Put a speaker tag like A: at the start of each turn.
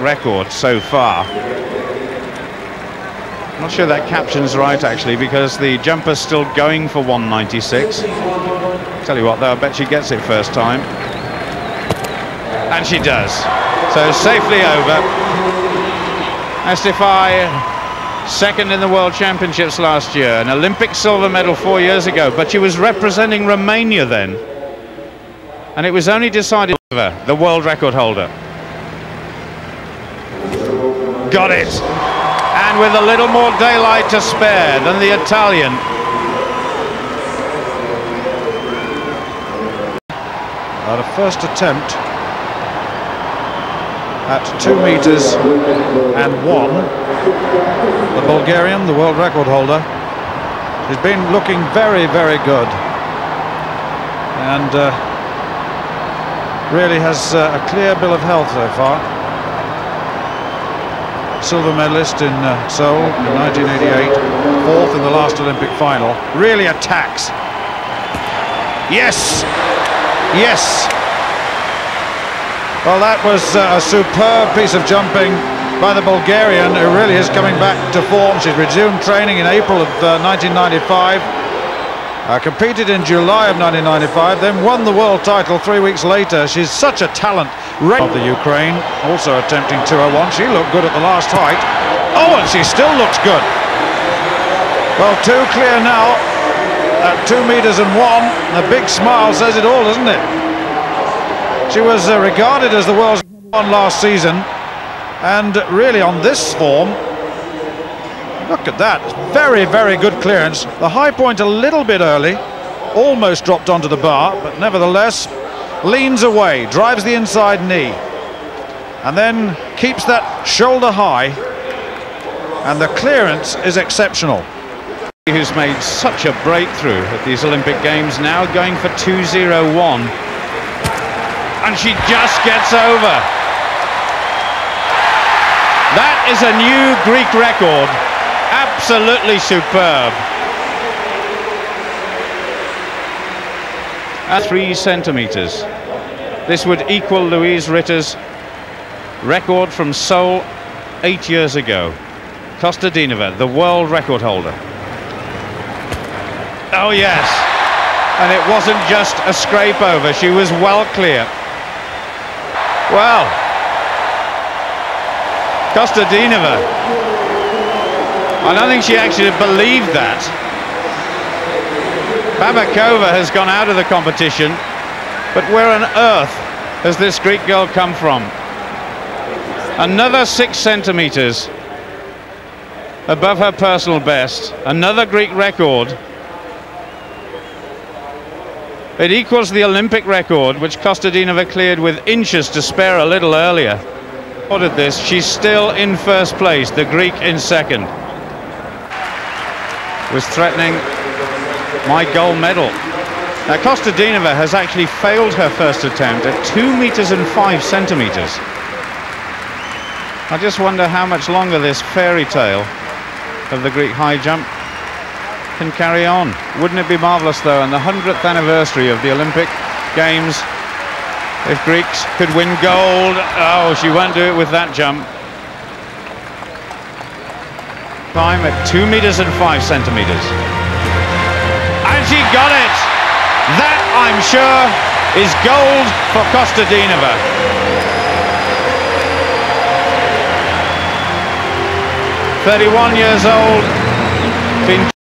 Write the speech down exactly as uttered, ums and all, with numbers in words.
A: record so far. Not sure that caption's right, actually, because the jumper's still going for one ninety-six. Tell you what, though, I bet she gets it first time. And she does. So safely over. Estefai, second in the World Championships last year, an Olympic silver medal four years ago, but she was representing Romania then. And it was only decided over the world record holder. Got it. And with a little more daylight to spare than the Italian.
B: At a first attempt at two meters and one, the Bulgarian, the world record holder, she's been looking very, very good, and uh, really has uh, a clear bill of health so far. Silver medalist in uh, Seoul in nineteen eighty-eight, fourth in the last Olympic final. Really attacks. Yes, yes. Well, that was uh, a superb piece of jumping by the Bulgarian, who really is coming back to form. She's resumed training in April of uh, nineteen ninety-five, uh, competed in July of nineteen ninety-five, then won the world title three weeks later. She's such a talent. Of the Ukraine, also attempting two oh one. She looked good at the last height. Oh, and she still looks good. Well, too clear now at two meters and one. The big smile says it all, doesn't it? She was uh, regarded as the world's one last season, and really on this form, look at that. Very, very good clearance. The high point a little bit early, almost dropped onto the bar, but nevertheless leans away, drives the inside knee, and then keeps that shoulder high, and the clearance is exceptional.
A: Who's made such a breakthrough at these Olympic Games, now going for two oh one, and she just gets over. That is a new Greek record. Absolutely superb. At three centimeters. This would equal Louise Ritter's record from Seoul eight years ago. Kostadinova, the world record holder. Oh yes, and it wasn't just a scrape over, she was well clear. Well, Kostadinova, I don't think she actually believed that. Babakova has gone out of the competition, but where on earth has this Greek girl come from? Another six centimeters above her personal best, another Greek record. It equals the Olympic record, which Kostadinova cleared with inches to spare a little earlier. Ordered this, she's still in first place, the Greek in second. Was threatening my gold medal. Now Kostadinova has actually failed her first attempt at two meters and five centimeters. I just wonder how much longer this fairy tale of the Greek high jump can carry on. Wouldn't it be marvelous, though, on the hundredth anniversary of the Olympic Games, if Greeks could win gold? Oh, she won't do it with that jump. Time at two meters and five centimeters. And she got it! That, I'm sure, is gold for Kostadinova. thirty-one years old, been